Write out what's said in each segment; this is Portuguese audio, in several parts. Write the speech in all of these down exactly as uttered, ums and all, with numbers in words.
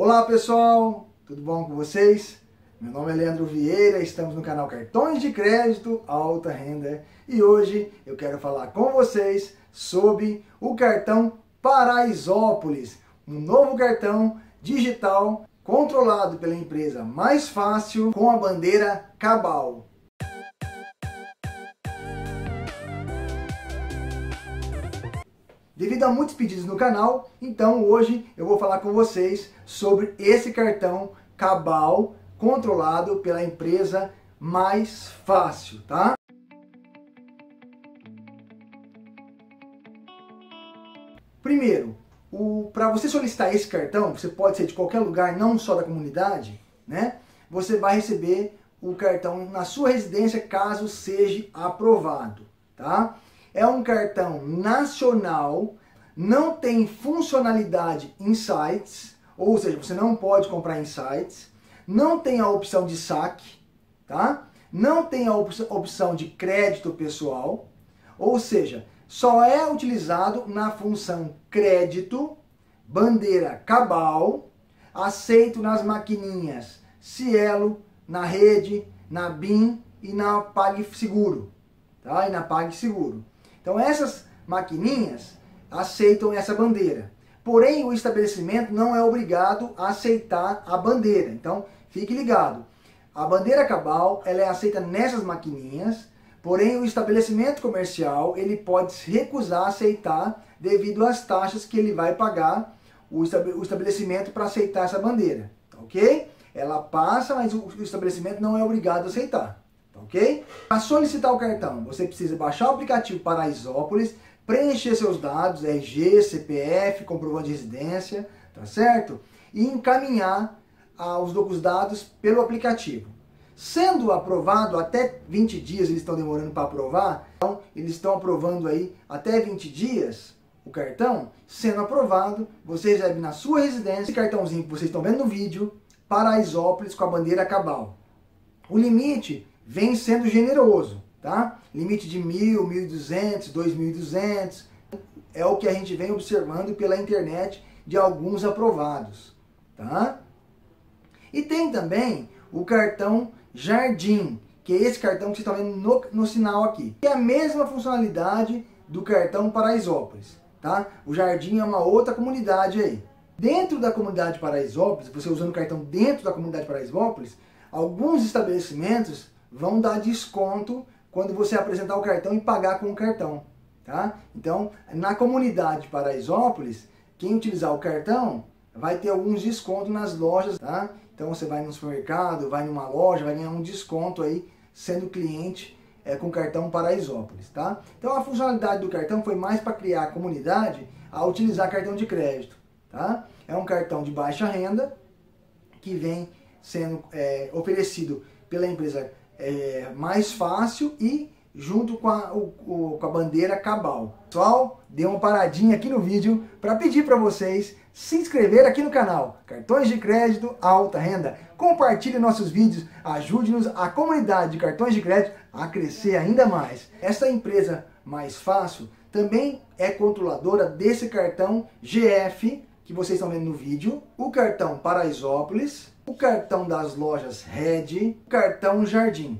Olá pessoal, tudo bom com vocês? Meu nome é Leandro Vieira, estamos no canal Cartões de Crédito Alta Renda e hoje eu quero falar com vocês sobre o cartão Paraisópolis, um novo cartão digital controlado pela empresa Mais Fácil com a bandeira Cabal. Devido a muitos pedidos no canal, então hoje eu vou falar com vocês sobre esse cartão Cabal controlado pela empresa Mais Fácil, tá? Primeiro, para você solicitar esse cartão, você pode ser de qualquer lugar, não só da comunidade, né? Você vai receber o cartão na sua residência caso seja aprovado, tá? É um cartão nacional, não tem funcionalidade em sites, ou seja, você não pode comprar em sites, não tem a opção de saque, tá? Não tem a op- opção de crédito pessoal, ou seja, só é utilizado na função crédito, bandeira Cabal, aceito nas maquininhas Cielo, na Rede, na BIM e na PagSeguro, tá? E na PagSeguro. Então essas maquininhas aceitam essa bandeira. Porém, o estabelecimento não é obrigado a aceitar a bandeira. Então, fique ligado. A bandeira Cabal, ela é aceita nessas maquininhas, porém o estabelecimento comercial, ele pode se recusar a aceitar devido às taxas que ele vai pagar o estabelecimento para aceitar essa bandeira, tá ok? Ela passa, mas o estabelecimento não é obrigado a aceitar. Ok? Para solicitar o cartão, você precisa baixar o aplicativo Paraisópolis, preencher seus dados, R G, C P F, comprovante de residência, tá certo? E encaminhar ah, os, os dados pelo aplicativo. Sendo aprovado até vinte dias, eles estão demorando para aprovar, então eles estão aprovando aí até vinte dias o cartão. Sendo aprovado, você recebe na sua residência esse cartãozinho que vocês estão vendo no vídeo, Paraisópolis com a bandeira Cabal. O limite vem sendo generoso, tá? Limite de mil, mil e duzentos, dois mil e duzentos, é o que a gente vem observando pela internet de alguns aprovados, tá? E tem também o cartão Jardim, que é esse cartão que vocês estão vendo no, no sinal aqui. É a mesma funcionalidade do cartão Paraisópolis, tá? O Jardim é uma outra comunidade aí. Dentro da comunidade Paraisópolis, você usando o cartão dentro da comunidade Paraisópolis, alguns estabelecimentos vão dar desconto quando você apresentar o cartão e pagar com o cartão, tá? Então, na comunidade Paraisópolis, quem utilizar o cartão vai ter alguns descontos nas lojas, tá? Então você vai no supermercado, vai numa loja, vai ganhar um desconto aí sendo cliente é, com o cartão Paraisópolis, tá? Então a funcionalidade do cartão foi mais para criar a comunidade a utilizar cartão de crédito, tá? É um cartão de baixa renda que vem sendo é, oferecido pela empresa É Mais Fácil e junto com a, o, o, com a bandeira Cabal. Pessoal, dei uma paradinha aqui no vídeo para pedir para vocês se inscrever aqui no canal Cartões de Crédito Alta Renda. Compartilhe nossos vídeos, ajude-nos a comunidade de cartões de crédito a crescer ainda mais. Essa empresa Mais Fácil também é controladora desse cartão G F que vocês estão vendo no vídeo, o cartão Paraisópolis, o cartão das lojas Rede, o cartão Jardim.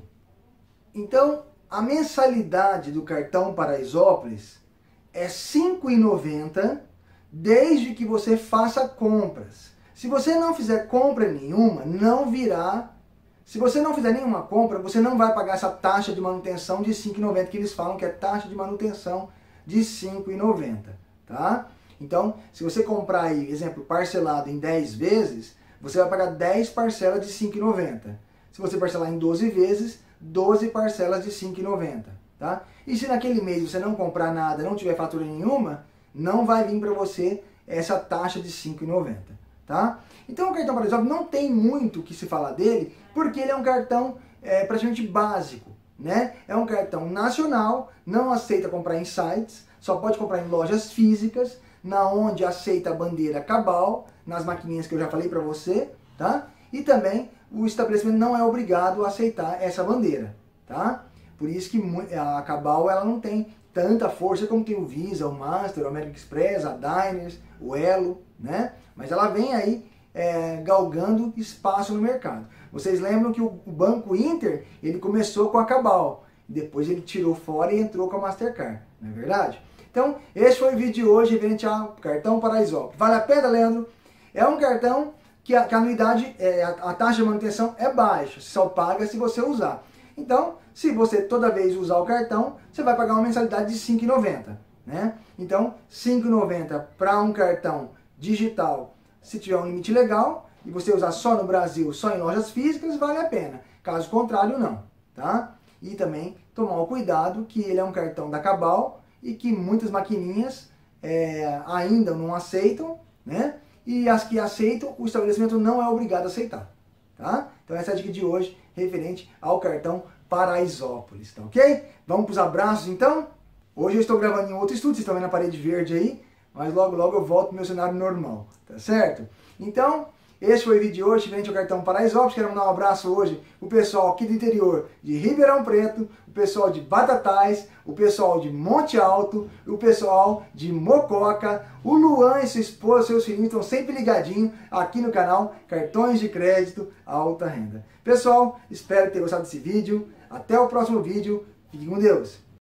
Então, a mensalidade do cartão Paraisópolis é cinco reais e noventa centavos desde que você faça compras. Se você não fizer compra nenhuma, não virá. Se você não fizer nenhuma compra, você não vai pagar essa taxa de manutenção de cinco reais e noventa centavos que eles falam que é taxa de manutenção de cinco reais e noventa centavos, tá? Então, se você comprar aí, exemplo, parcelado em dez vezes, você vai pagar dez parcelas de cinco reais e noventa centavos. Se você parcelar em doze vezes, doze parcelas de cinco reais e noventa centavos, tá? E se naquele mês você não comprar nada, não tiver fatura nenhuma, não vai vir para você essa taxa de cinco reais e noventa centavos, tá? Então o cartão Paraisópolis não tem muito o que se falar dele, porque ele é um cartão é, praticamente básico, né? É um cartão nacional, não aceita comprar em sites, só pode comprar em lojas físicas, na onde aceita a bandeira Cabal, nas maquininhas que eu já falei para você, tá? E também o estabelecimento não é obrigado a aceitar essa bandeira, tá? Por isso que a Cabal ela não tem tanta força como tem o Visa, o Master, o American Express, a Diners, o Elo, né? Mas ela vem aí é, galgando espaço no mercado. Vocês lembram que o Banco Inter, ele começou com a Cabal, depois ele tirou fora e entrou com a Mastercard, não é verdade? Então, esse foi o vídeo de hoje referente ao cartão Paraisópolis. Vale a pena, Leandro? É um cartão que a, que a anuidade, é, a, a taxa de manutenção é baixa, só paga se você usar. Então, se você toda vez usar o cartão, você vai pagar uma mensalidade de cinco reais e noventa centavos, né? Então, cinco reais e noventa centavos para um cartão digital, se tiver um limite legal, e você usar só no Brasil, só em lojas físicas, vale a pena. Caso contrário, não, tá? E também tomar o cuidado que ele é um cartão da Cabal e que muitas maquininhas é, ainda não aceitam, né? E as que aceitam, o estabelecimento não é obrigado a aceitar, tá? Então essa é a dica de hoje, referente ao cartão Paraisópolis, tá ok? Vamos para os abraços então? Hoje eu estou gravando em outro estúdio, vocês estão vendo a parede verde aí, mas logo logo eu volto para o meu cenário normal, tá certo? Então, esse foi o vídeo de hoje, referente ao cartão Paraisópolis. Quero mandar um abraço hoje o pessoal aqui do interior de Ribeirão Preto, o pessoal de Batatais, o pessoal de Monte Alto, o pessoal de Mococa, o Luan e sua esposa, seus filhinhos estão sempre ligadinhos aqui no canal Cartões de Crédito Alta Renda. Pessoal, espero ter gostado desse vídeo. Até o próximo vídeo. Fique com Deus.